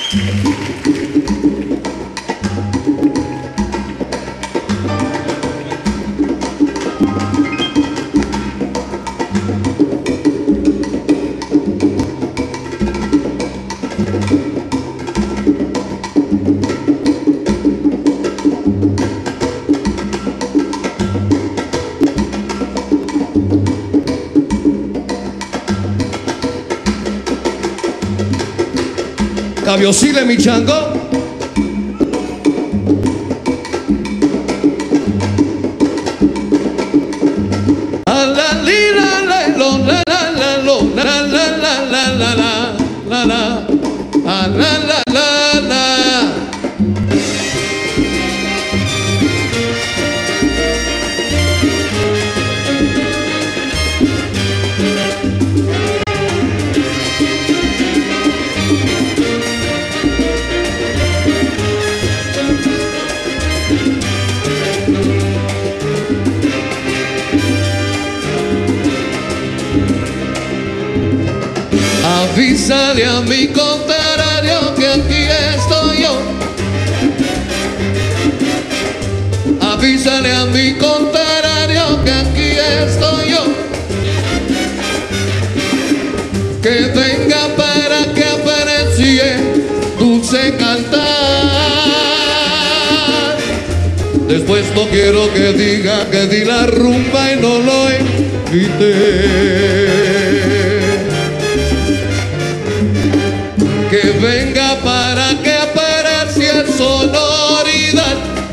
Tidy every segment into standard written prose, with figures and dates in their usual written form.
Cabiosile, mi chango. A la li la la lo la la la lo la la la la la la la a la la la la. Avísale a mi contrario que aquí estoy yo. Avísale a mi contrario que aquí estoy yo. Que venga para que aprecie dulce cantar. Después no quiero que diga que di la rumba y no lo invité. Que venga para que aprecie sonoridad.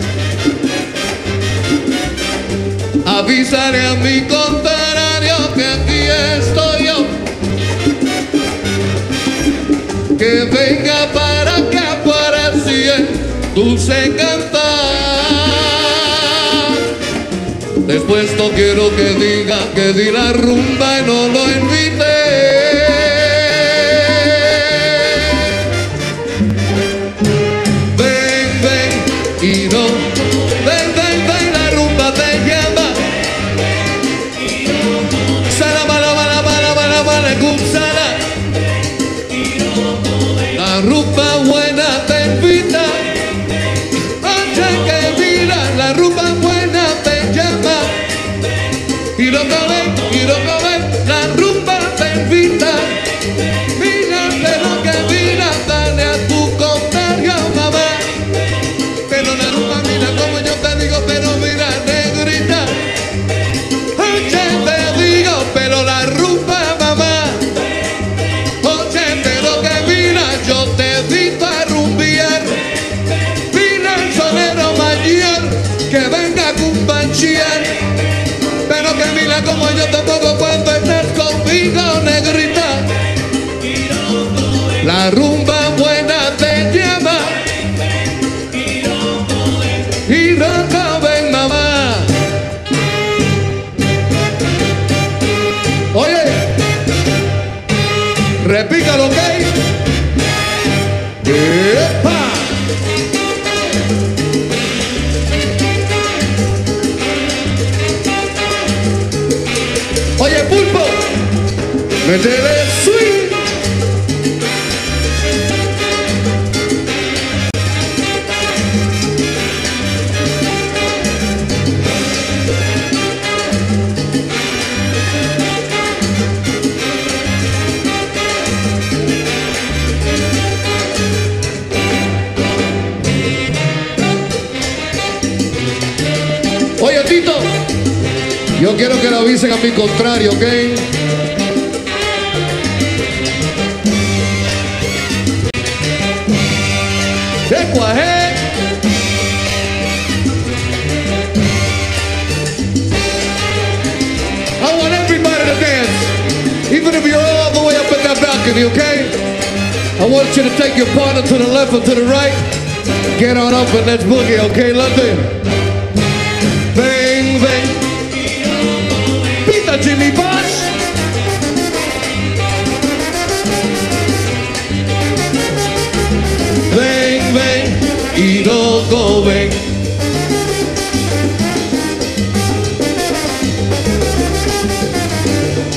Avísale a mi contrario que aquí estoy yo. Que venga para que aprecie dulce cantar. Después no quiero que diga que di la rumba y no lo invité. Y no, ven, ven, ven, la rumba te llama. Sala, bala, bala, bala, bala, bala, sala. La rumba buena te invita. Oye que mira, la rumba buena te llama. Y lo que ven, la rumba te invita. Mira, pero que mira, dale a tu contrario, mamá. Pero la rumba mira como yo te digo, pero mira negrita. Oye te digo, pero la rumba mamá. Oye pero que mira, yo te invito a rumbear. Mira el sonero mayor que venga a compañear. Pero que mira como yo te pongo cuando estés conmigo negrita. La rumba buena te llama. Y roca ven mamá. Oye, repícalo, ¿ok? ¡Epa! Oye, pulpo, métele swing. Oye, Tito, yo quiero que lo avisen a mi contrario, ¿ok? ¡Qué cuajé! I want everybody to dance, even if you're all the way up in that balcony, okay? I want you to take your partner to the left or to the right. Get on up and let's boogie, okay, London? Bang, bang. Pita Jimmy Bosch. Bang, bang. Y no go bang.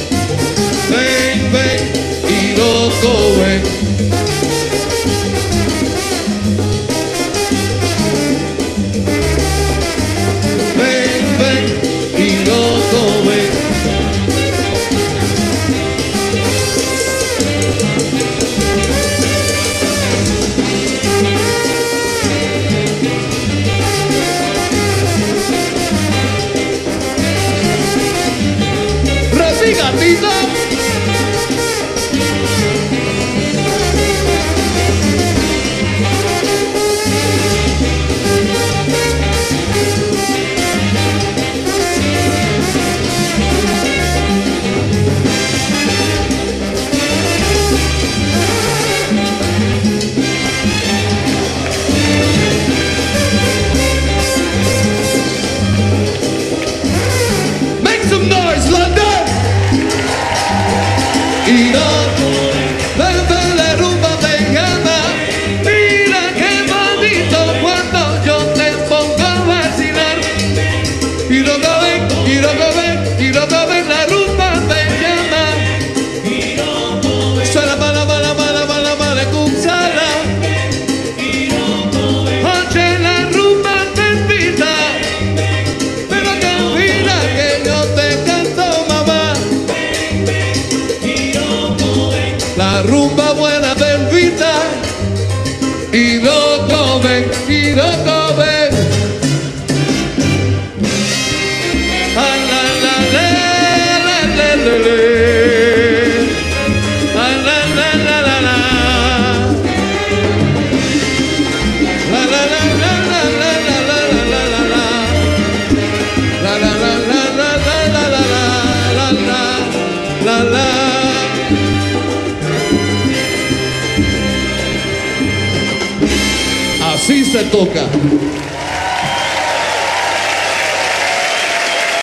Bang, bang. Y no go bang. Así se toca.